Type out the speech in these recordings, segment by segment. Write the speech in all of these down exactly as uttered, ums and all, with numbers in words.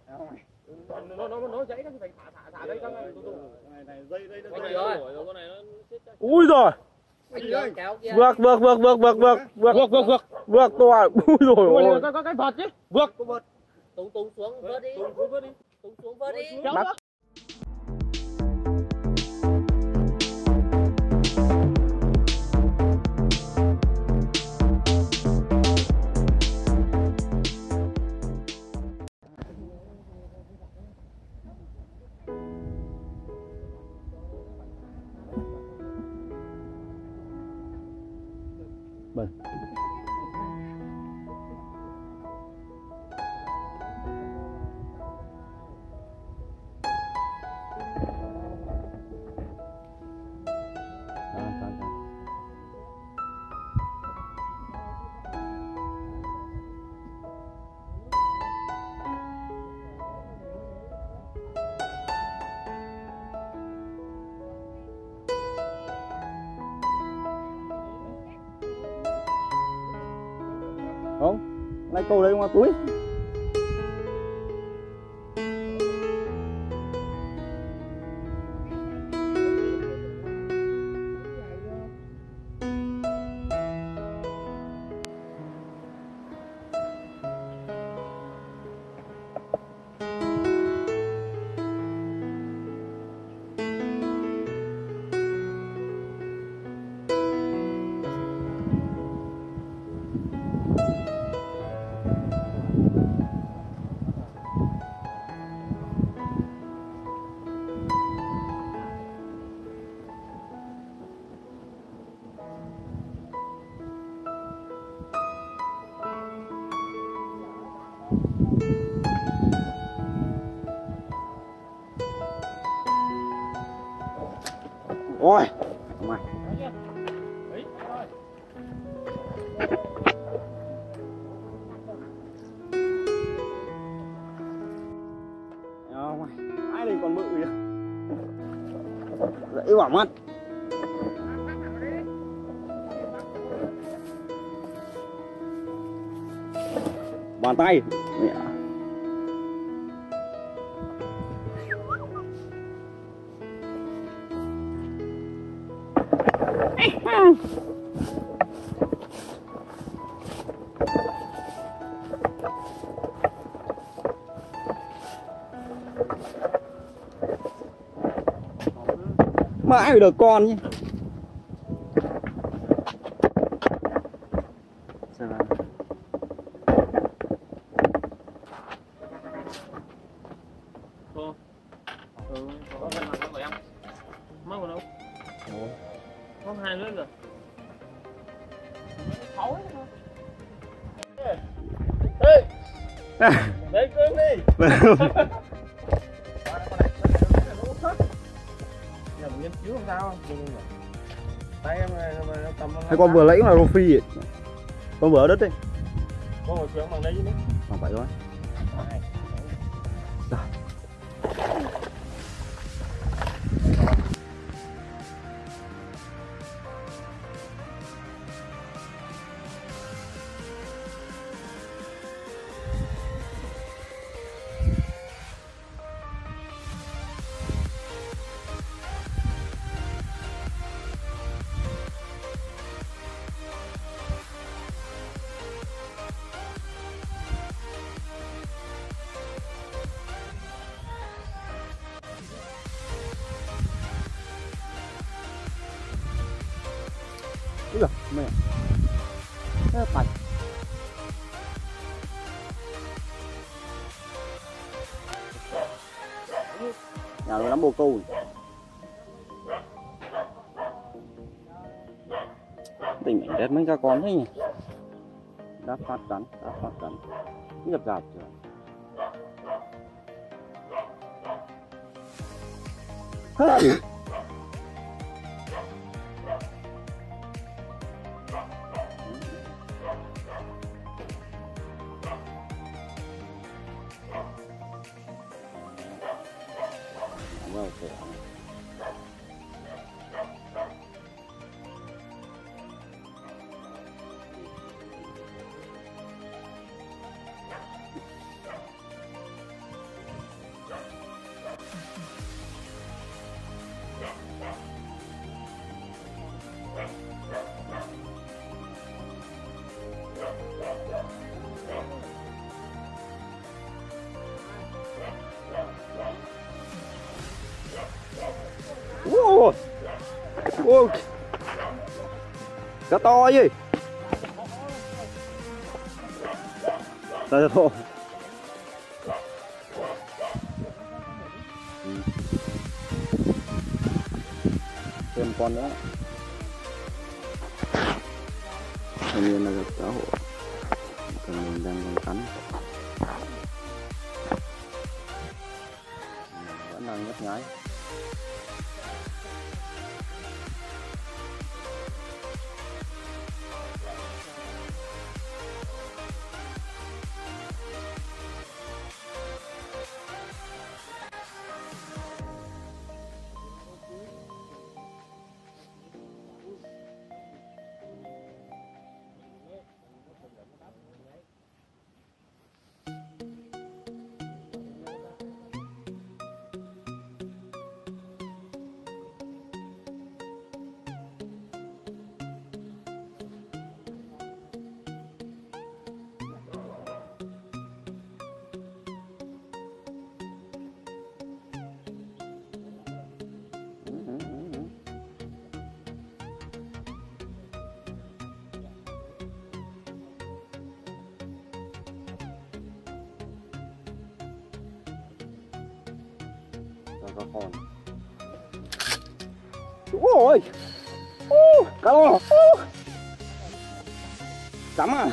nó nó nó dãy nó phải thả thả thả đây các này này dây đây rồi con này nó ui rồi vượt vượt vượt vượt vượt vượt vượt vượt vượt vượt vượt to ui rồi có có cái vợt chứ vượt có vợt tùng tùng xuống vớt đi tùng vớt đi tùng xuống vớt đi bắt Vâng. Không, lấy câu đây ngoài túi. Ôi, mày. Ai đây còn bự kìa. Dậy bảo mắt. Bàn tay. Mẹ. Mãi phải được con nhé. Cô. Ừ, có phần mặt của em. Mắc vào đâu? Có hai lưỡi rồi. Sáu ấy thôi. Ê. Lấy cơm đi. Nghiên cứu làm sao không? Tay em này nó tầm Hay con vừa lấy là rô phi ấy. Con vừa ở đất đi. Con ngồi xuống bằng đây chứ nữa. Bằng vậy thôi. Rồi. Úi giời, mẹ. Thế là phải. Nhà nó lắm bồ câu. Tình ảnh đẹp mấy các con thế nhỉ. Đáp phát cắn, đáp phát cắn. Nhập dạp chưa. Hey. Okay. Ô, cá to gì đây thôi. Ừ. Thêm con nữa. Đây là cá hộ. Còn mình đang còn cắn. Vẫn đang nhấp nháy. Cá con. Ôi, ô, cá to, cắm à,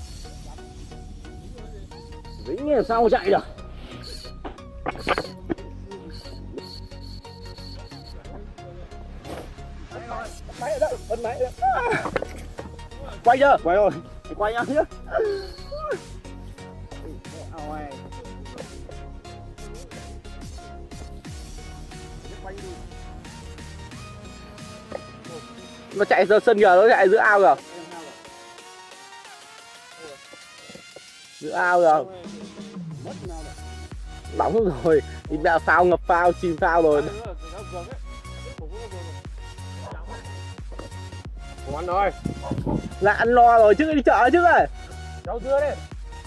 dính làm sao chạy được. Máy ở đâu? Bật máy. Quay chưa? Quay rồi. Quay nhá chứ. Nó chạy ra sân kìa, nó chạy giữa ao kìa. Giữa ao kìa. Bóng rồi, thì đã phao ngập phao, chìm phao rồi. Không ăn rồi. Là ăn lo rồi chứ, đi chợ chứ ơi. Cháu dưa đi.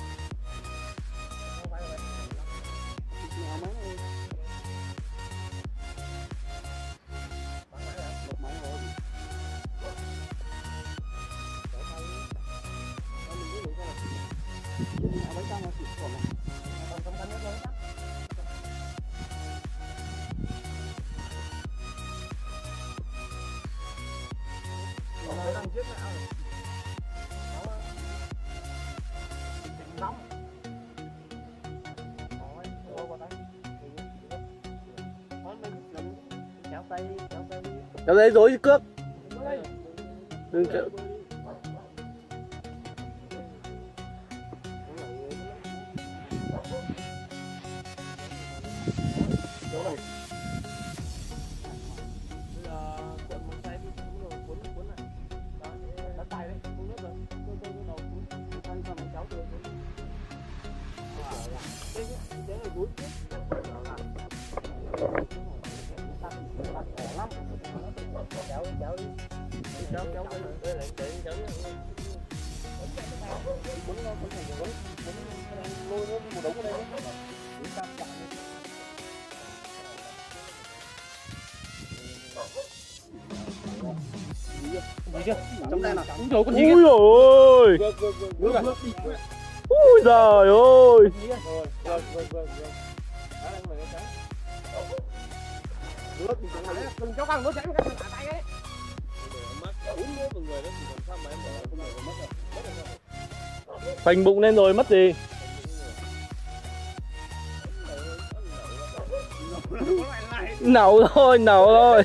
Kéo dây dối cước. Đừng kéo. Kéo kéo đi. Kéo kéo đi. Đây lại để kéo đi. Bún nó bún này bún. Bún lôi nó một đống ở đây. Bún tam chạm. Gì chưa? Trong đây nào. Úi dồi con gì kìa. Úi dồi ôi. Úi giời ơi. Đừng cho con nó chảy cái tay ấy. Phanh bụng lên rồi mất gì. Nấu thôi, nấu thôi.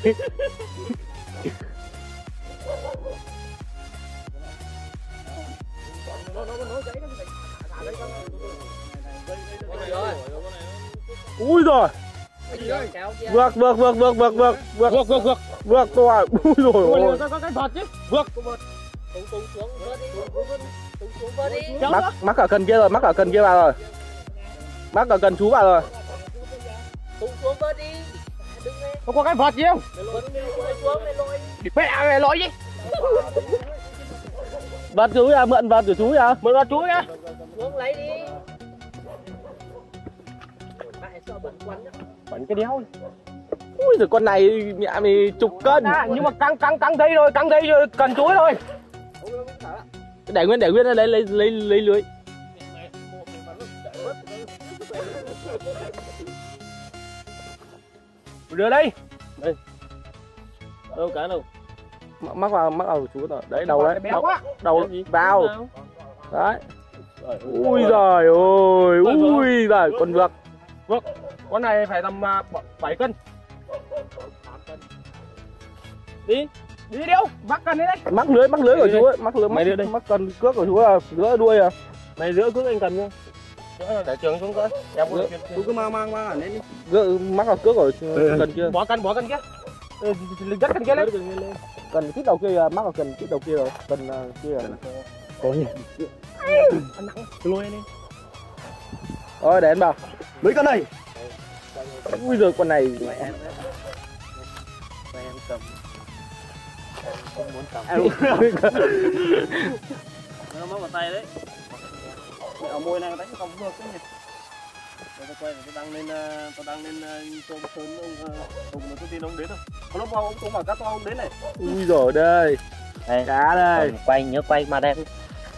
Ui rồi. Vượt vượt vượt vượt vượt vượt vượt vượt vượt vượt vượt to. Ui rồi ôi. Có cái vợt chứ. Vượt. Tung tung xuống vớt đi. Tung xuống vớt đi. Mắc mắc ở cần kia rồi, mắc ở cần kia vào rồi. Mắc ở cần chú vào rồi. Tung xuống vớt đi. Đứng lên. Không có cái vợt gì không? Mày xuống mày lôi. Mẹ mày lôi gì? Vợt chú à, mượn vợt của chú à? Mượn vợt chú nhá. Xuống lấy đi. Mẹ sợ bẩn quấn. Bẩn cái đéo. Ui giời, con này mẹ mày chục cân. À, nhưng mà căng căng căng đây rồi, căng đây rồi, cần chuối thôi. Để nguyên để nguyên lấy lấy lấy lấy lưới. Đưa đây. Đây. Đâu cá đâu. Mắc vào mắc vào chú rồi. Đấy đầu đấy. Đầu, đầu vào. Đấy. Ui giời ơi, ui giời, con vượt. Vượt. Con này phải tầm bảy cân. Đi. Đi đâu? Mắc cân đấy đấy. Mắc lưới, mắc lưới của chú ấy, mắc lưới, mắc đưa đây, mắc cần cước của chú à, giữa đuôi à. Mày giữa cước anh cần nhá. Để trường xuống cơ. Em Chú cứ mang mang mang lên đi. Giữa mắc vào cước của cần kia. Bỏ cân, bỏ cân kia. Dắt cân kia lên. Cần kít đầu kia mắc vào cần kít đầu kia rồi, cần kia. Có gì? Ăn nặng, lôi đi. Rồi để anh vào. Mấy con này. Ui giời, con này mẹ. Em cầm. Em không muốn cầm. Nó móc vào tay đấy. Ở môi này đánh không được cái gì. Tôi quay để tôi đăng lên, tôi đăng lên cho sớm ông Tùng một cái tin ông đến thôi. Còn lúc ông Tùng bảo cá to ông đến này. Ui giời đây. Đây, cá đây. Quay nhớ quay mà đem.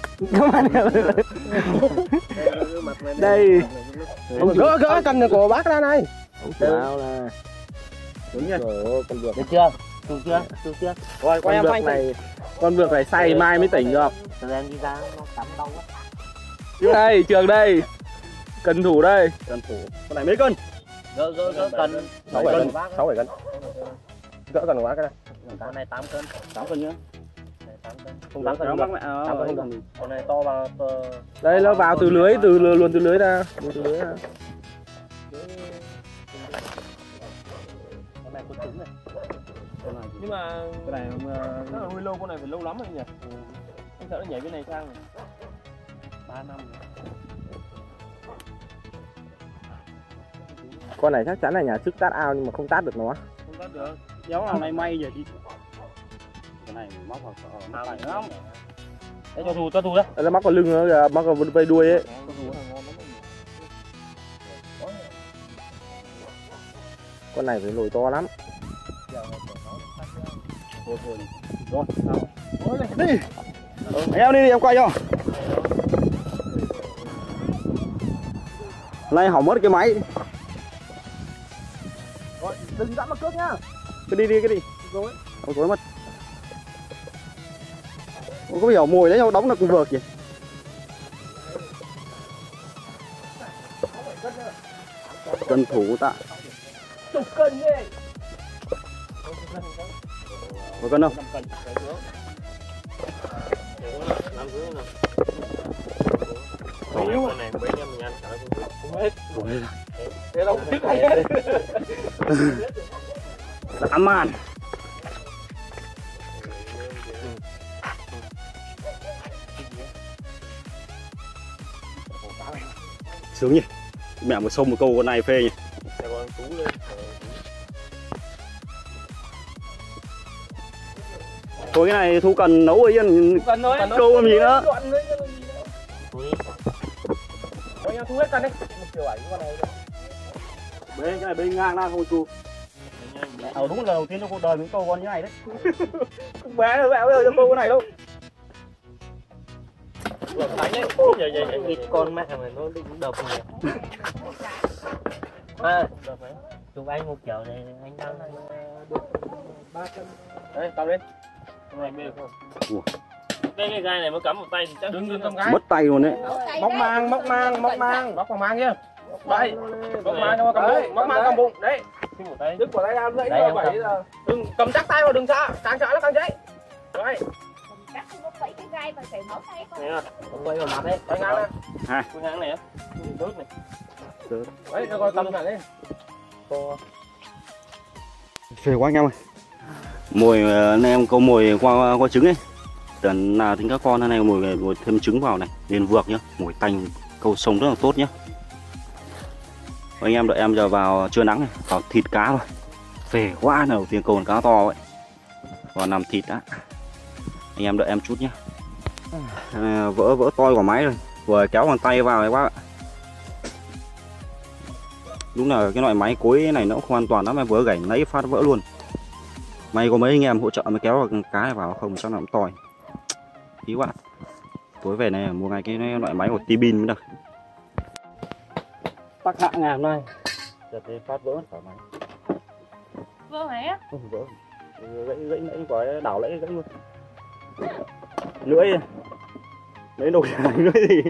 Đây. Gỡ gỡ cần của bác ra này. Vào này. Đúng nha. Con vượt. Được chưa? Được chưa? Được chưa? Rồi con vượt này, con vượt này say mai mới tỉnh được. Từ em đi ra nó cắm đau quá. Đây, trường đây. Cần thủ đây. Cần thủ. Con này mấy cân? Gỡ gỡ gỡ cần sáu bảy cân. sáu bảy cân. Gỡ cần của bác cái này. Con này tám cân. tám cân nhá. tám cân. Không tám cân. tám cân không được. Con này to vào. Đây nó vào từ lưới, từ luồn từ lưới ra, luồn từ lưới ra. Con này con trứng này. Nhưng mà cái này nó là nuôi lâu, con này phải lâu lắm rồi nhỉ. Anh sợ nó nhảy bên này sang ba năm rồi. Con này chắc chắn là nhà trước tát ao nhưng mà không tát được nó. Không tát được. Kéo nào nay may vậy đi. Cái này móc vào ao này lắm. Đấy cho thù, cho thù đấy. Nó móc vào lưng nó kìa, móc vào vây đuôi ấy. Con này phải lồi to lắm. Rồi, đi. Em đi, đi em quay cho. Nay hỏng mất cái máy. Rồi, đừng dẫm vào cước nhá. Cái đi đi cái đi. Rồi. Không tối mất. Không có hiểu mồi đấy, đóng là cùng vợt kìa. Cân thủ tạ. Chục cân đi. Có cân không? Con này mấy em mình ăn cả không hết. Thế đâu thích hay hết. Dã man. Sướng nhỉ. Mẹ một sông một câu con này phê nhỉ. Thôi cái này Thu cần nấu ấy chứ. Cần thôi. Câu làm gì nữa. Thôi nha, thu hết cần đi. Kiểu ảnh con này. Bê cái này bê ngang ra thôi chú. Ờ đúng là đầu tiên trong cuộc đời mình câu con như này đấy. Không bé đâu mẹ bây giờ cho câu con này đâu. Đánh đấy. Giờ giờ ít con mẹ mà nó định đập này. À, chụp anh một kiểu này anh đang được ba cân. Đấy, cầm lên. Con này bê được không? Cái cái gai này mới cắm vào tay thì chắc đừng đừng cầm gai. Mất tay luôn đấy. Móc mang, móc mang, móc mang, móc vào mang nhá. Đây. Móc mang cho cầm bụng, móc mang cầm bụng. Đấy. Đứt của tay ra dãy rồi bảy giờ. Đừng cầm chắc tay vào, đừng xa, càng sợ nó càng cháy. Đấy. Chắc không có phải cái gai mà phải móc tay con. Nè. Quay vào mặt đấy. Quay ngang này. Hai. Quay ngang này á. Đứt này. Đứt. Đấy, cho coi cầm thẳng lên. Phê quá anh em ơi. Mồi anh em câu mồi qua qua trứng ấy. Lần nào tính các con này mồi mồi thêm trứng vào này, nên vượt nhá, mồi tanh câu sông rất là tốt nhá. Anh em đợi em giờ vào trưa nắng này, vào thịt cá rồi. Phê quá, đầu tiên câu con cá to vậy. Còn nằm thịt đã. Anh em đợi em chút nhá. À, vỡ vỡ toi của máy rồi, vừa kéo bàn tay vào này bác ạ. Đúng là cái loại máy cối này nó không an toàn lắm, em vừa gảy nãy phát vỡ luôn. May có mấy anh em hỗ trợ mới kéo vào cái vào, không chắc là cũng tòi. Ý quá. Tối về này mua ngay cái loại máy của T-Bin mới được. Tắc hạ ngàm này. Giờ thì phát vỡ cả máy. Vỡ máy á? Không vỡ. Gãy gãy nãy có đảo lẫy gãy luôn. Lưỡi. Lấy đồ lưỡi gì?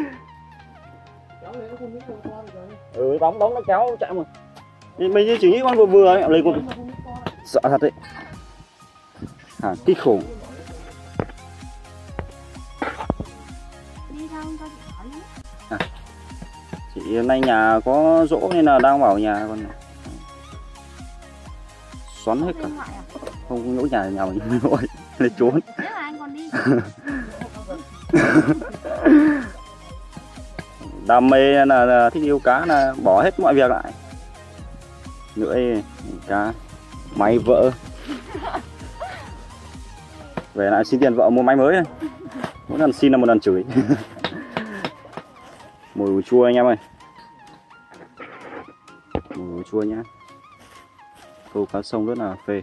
Ừ, bóng bóng nó kéo chạy mà. Mình chỉ nghĩ con vừa vừa ấy, lấy con sợ thật đấy. Hả, kích khủng. Đi đâu cho chị hỏi nhé. À, chị hôm nay nhà có dỗ nên là đang vào nhà con. Xoắn hết cả. Không có nhà nhà mình thôi, lấy trốn. Thế là anh còn đi. Đam mê là, là thích yêu cá là bỏ hết mọi việc lại. Lưỡi cá máy vỡ. Về lại xin tiền vợ mua máy mới. Mỗi lần xin là một lần chửi. Mùi chua anh em ơi. Mùi chua nhá. Câu cá sông rất là phê.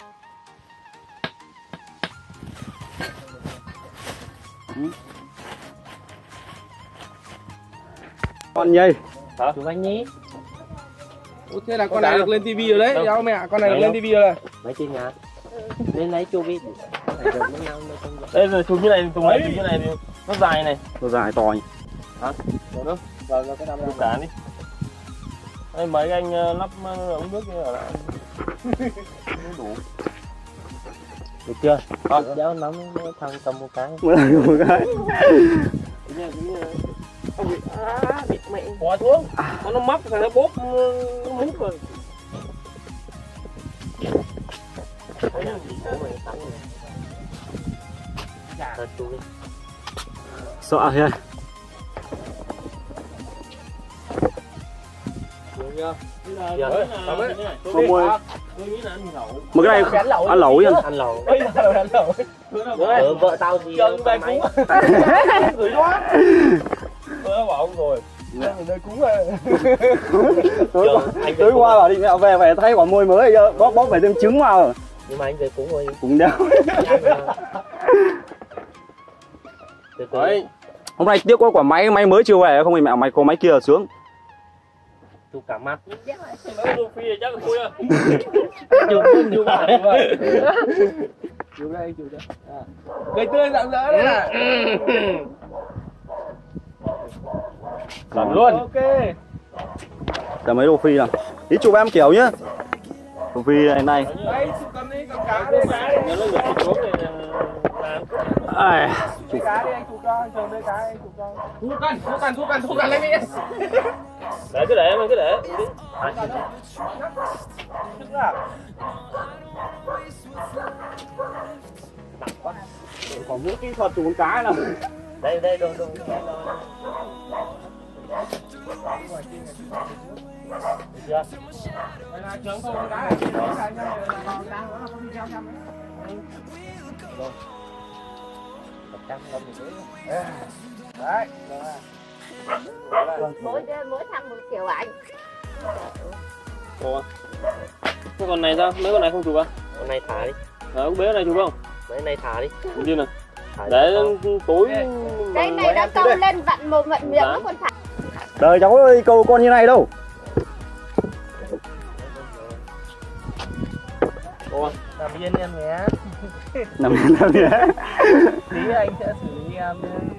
Con nhây. Hả? Chú anh nhí. Ủa, thế là con này được lên tivi rồi đấy, cháu mẹ, con này được lên tivi rồi. Mấy trên nhà. Lên lấy chú biết. Đây là chụp như này, chụp này, chụp như này nó dài này. Nó dài to nhỉ. Hả? Được đâu? Vào vào cái năm chụp cả đi. Đây mấy anh lắp ống nước kia ở lại. Đủ. Được chưa? Ờ, cháu nắm thằng cầm một cái. Một cái. À, bị mẹ bỏ xuống, nó nó móc thằng nó bóp nó mút rồi. Sợ thế. Mà cái này ăn lẩu chứ? Ăn lẩu. Ăn lẩu. Ừ, vợ tao thì tay máy. Gửi quá. Tôi bảo ông rồi. Nơi cúng rồi. Tối qua bảo đi mẹo về phải thay quả môi mới chứ, bóp bóp phải thêm trứng vào. Nhưng mà anh về cúng rồi. Cúng đeo. Hôm nay tiếc có quả máy máy mới chưa về, không thì mẹ mày có máy kia sướng. Chụp cả mặt. Chụp phi chắc là vui à. Chụp chụp chụp đây, chụp đây. Cười tươi rạng rỡ đấy à. Làm luôn. Ok. Là mấy đồ phi nào. Tí chụp em kiểu nhá. Đồ phi này này. Đây, chụp cầm đi, cầm cá đi. Nhớ lúc được chụp xuống thì làm. Ai, chụp cá đi anh, chụp cho, anh chồng đây cá anh chụp cho. Thu cần, thu cần, thu cần, thu cần lên đi. Để cứ để em cứ để. Tức là còn vũ kỹ thuật chụp con cá nào. Đây đây đồ đồ. Chưa? đây là trưởng thôi con cá này, cái này là vào đang nó không đi theo chăm đấy. Đấy. Mỗi mỗi thằng một kiểu ảnh. Ủa? Cái con này sao? Mấy con này không chụp à? Con này thả đi. À, con bé con này chụp không? Mấy này thả đi. Con đi nào. Để tối. Đây này đã câu lên vặn mồm vặn miệng nó còn thả. Đời cháu ơi, câu con như này đâu. Ủa, làm yên em nhé. Nằm yên nằm nhé. Tí anh sẽ xử lý em.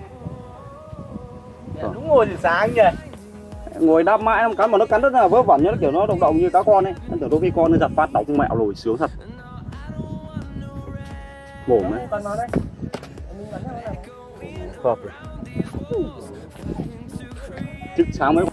Đúng ngồi từ sáng nhỉ. Ngồi đáp mãi nó cắn mà nó cắn rất là vớ vẩn nhá, nó kiểu nó động động như cá con ấy. Anh tưởng đôi khi con nó giật phát đóng mẹo rồi sướng thật. Mồm ấy. Hợp rồi. Chứ sáng mấy quả